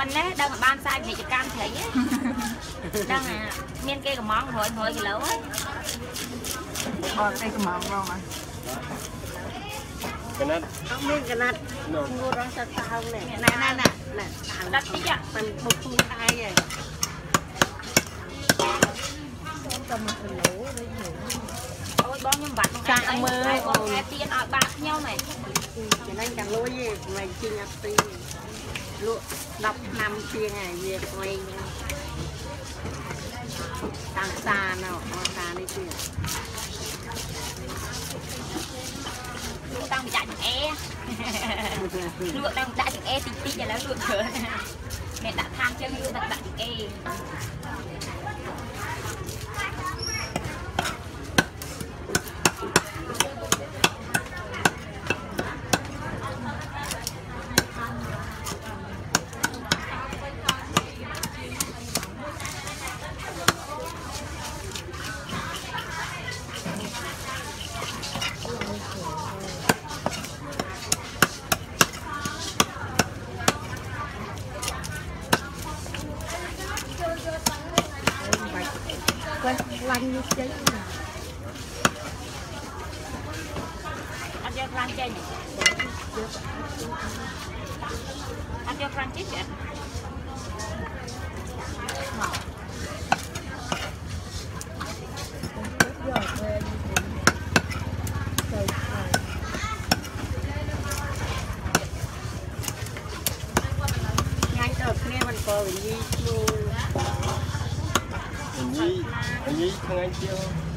bánh nè đang ban sai về cho cam thấy đang miên kia của món rồi cái lẩu ấy bò cây cái mỏng không à cái nát không biết cái nát mua đó sao tao nè nè đặt đi chứ mình một thu ai vậy cầm một cái lỗ đấy ôi bón nhâm vặt sang mơ con nghe tiền ở bạc nhau này cái này chẳng lối gì mày chi nhập tiền lụa đọc năm tiền ngày về quay tăng xa nào xa đi tiền đang chạy e lụa đang chạy e tí tí cho nó lụa thừa mẹ đã than cho lụa đặt e lăn như cháy ăn cho rang chơi nhỉ ăn cho rang chết vậy ngay ở kia mình có gì luôn hình như thằng anh chưa